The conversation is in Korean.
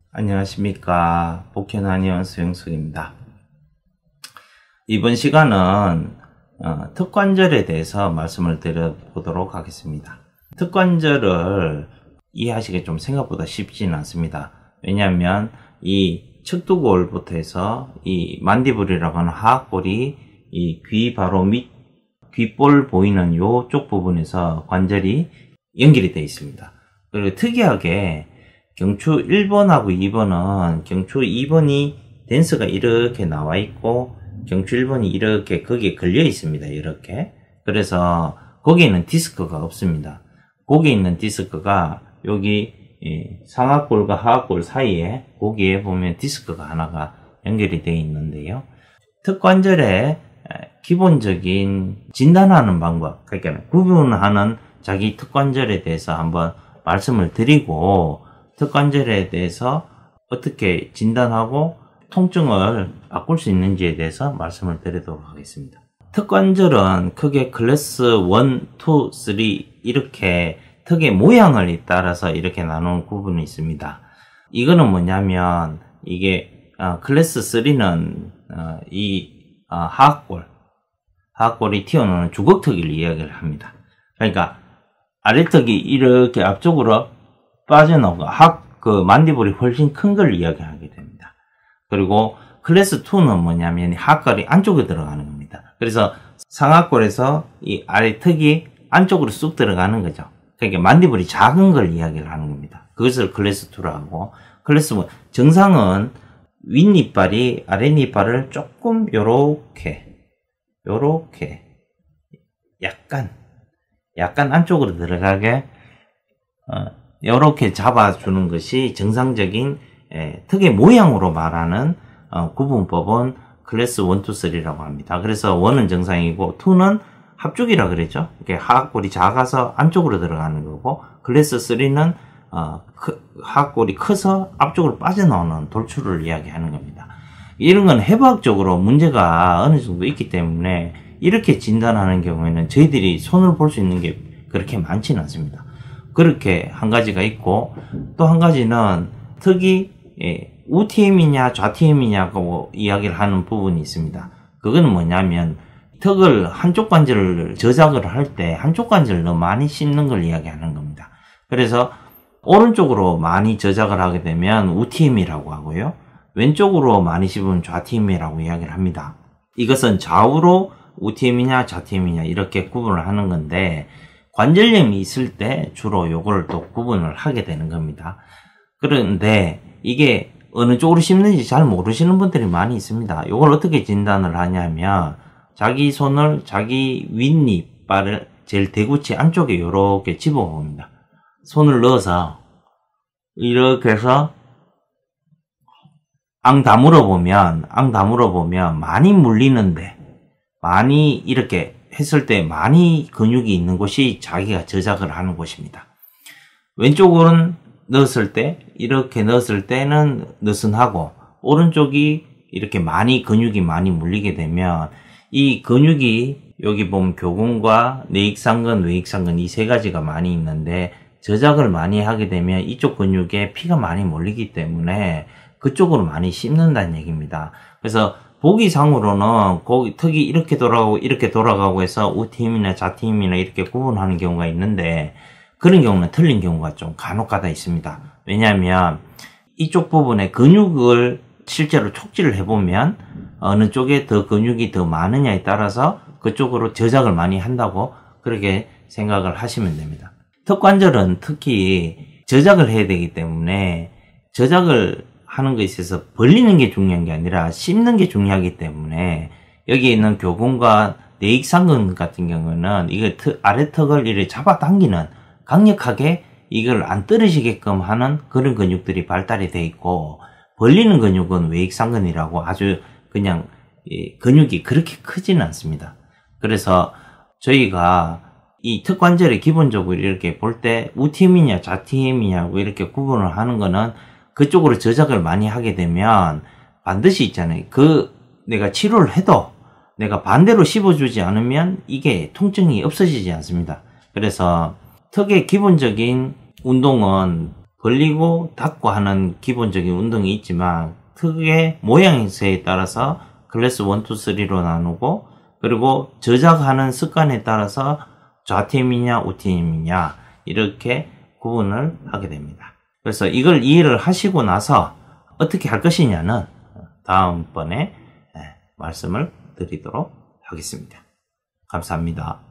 안녕하십니까. 복현한의원 수영석입니다. 이번 시간은 특관절에 대해서 말씀을 드려보도록 하겠습니다. 특관절을 이해하시기 좀 생각보다 쉽지는 않습니다. 왜냐하면 이 척두골부터 해서 이 만디불이라고 하는 하악골이 이 귀 바로 밑 귓볼 보이는 요쪽 부분에서 관절이 연결이 되어 있습니다. 그리고 특이하게 경추 1번하고 2번은 경추 2번이 댄스가 이렇게 나와 있고 경추 1번이 이렇게 거기에 걸려 있습니다. 이렇게. 그래서 거기에는 디스크가 없습니다. 거기에 있는 디스크가 여기 상악골과 하악골 사이에 거기에 보면 디스크가 하나가 연결이 되어 있는데요. 특관절의 기본적인 진단하는 방법, 그러니까 구분하는 자기 특관절에 대해서 한번 말씀을 드리고 특관절에 대해서 어떻게 진단하고 통증을 바꿀 수 있는지에 대해서 말씀을 드리도록 하겠습니다. 특관절은 크게 클래스 1, 2, 3 이렇게 턱의 모양을 따라서 이렇게 나누는 구분이 있습니다. 이거는 뭐냐면 이게 클래스 3는 하악골이 튀어나오는 주걱턱을 이야기를 합니다. 그러니까 아래턱이 이렇게 앞쪽으로 빠져나오고 만디불이 훨씬 큰 걸 이야기하게 됩니다. 그리고 클래스 2는 뭐냐면 하악골이 안쪽에 들어가는 겁니다. 그래서 상악골에서 이 아래턱이 안쪽으로 쑥 들어가는 거죠. 그러니까 만디불이 작은 걸 이야기를 하는 겁니다. 그것을 클래스 2라고 하고, 클래스 1 정상은 윗니빨이 아랫니빨을 조금 요렇게 약간 안쪽으로 들어가게 요렇게 잡아주는 것이 정상적인 턱의 모양으로 말하는 구분법은 클래스 1, 2, 3라고 합니다. 그래서 1은 정상이고 2는 합죽이라 그랬죠. 이렇게 하악골이 작아서 안쪽으로 들어가는 거고, 클래스 3는 하악골이 커서 앞쪽으로 빠져나오는 돌출을 이야기하는 겁니다. 이런 건 해부학적으로 문제가 어느 정도 있기 때문에 이렇게 진단하는 경우에는 저희들이 손을 볼 수 있는 게 그렇게 많지는 않습니다. 그렇게 한 가지가 있고, 또 한 가지는 턱이 우TM이냐 좌TM이냐고 이야기를 하는 부분이 있습니다. 그거는 뭐냐면 턱을 한쪽 관절을 저작을 할 때 한쪽 관절을 너무 많이 씹는 걸 이야기하는 겁니다. 그래서 오른쪽으로 많이 저작을 하게 되면 우TM이라고 하고요, 왼쪽으로 많이 씹으면 좌TM이라고 이야기를 합니다. 이것은 좌우로 우TM이냐 좌TM이냐 이렇게 구분을 하는 건데, 관절염이 있을 때 주로 요걸 또 구분을 하게 되는 겁니다. 그런데 이게 어느 쪽으로 씹는지 잘 모르시는 분들이 많이 있습니다. 요걸 어떻게 진단을 하냐면 자기 손을 자기 윗니빨을 제일 대구치 안쪽에 요렇게 집어봅니다. 손을 넣어서 이렇게 해서 앙 다물어 보면 많이 물리는데, 많이 이렇게 했을 때 많이 근육이 있는 곳이 자기가 저작을 하는 곳입니다. 왼쪽은 이렇게 넣었을 때는 느슨하고, 오른쪽이 이렇게 근육이 많이 물리게 되면 이 근육이 여기 보면 교근과 내익상근, 외익상근 이 세 가지가 많이 있는데, 저작을 많이 하게 되면 이쪽 근육에 피가 많이 몰리기 때문에 그쪽으로 많이 씹는다는 얘기입니다. 그래서 보기상으로는 거기 턱이 이렇게 돌아가고 해서 우TM이나 좌TM이나 이렇게 구분하는 경우가 있는데, 그런 경우는 틀린 경우가 좀 간혹가다 있습니다. 왜냐하면 이쪽 부분에 근육을 실제로 촉지를 해보면 어느 쪽에 더 근육이 더 많으냐에 따라서 그쪽으로 저작을 많이 한다고 그렇게 생각을 하시면 됩니다. 턱관절은 특히 저작을 해야 되기 때문에 저작을 하는 것에 있어서 벌리는 게 중요한 게 아니라 씹는 게 중요하기 때문에, 여기에 있는 교근과 내익상근 같은 경우는 이거 아래턱을 이렇게 잡아당기는, 강력하게 이걸 안 떨어지게끔 하는 그런 근육들이 발달이 되어 있고, 벌리는 근육은 외익상근이라고 아주 그냥 근육이 그렇게 크지는 않습니다. 그래서 저희가 이 턱관절에 기본적으로 이렇게 볼 때 우TM이냐 좌TM이냐고 이렇게 구분을 하는 거는, 그쪽으로 저작을 많이 하게 되면 반드시 있잖아요. 내가 치료를 해도 내가 반대로 씹어주지 않으면 이게 통증이 없어지지 않습니다. 그래서 턱의 기본적인 운동은 벌리고 닫고 하는 기본적인 운동이 있지만 특유의 모양새에 따라서 클래스 1, 2, 3로 나누고 그리고 저작하는 습관에 따라서 좌팀이냐 우팀이냐 이렇게 구분을 하게 됩니다. 그래서 이걸 이해를 하시고 나서 어떻게 할 것이냐는 다음번에 말씀을 드리도록 하겠습니다. 감사합니다.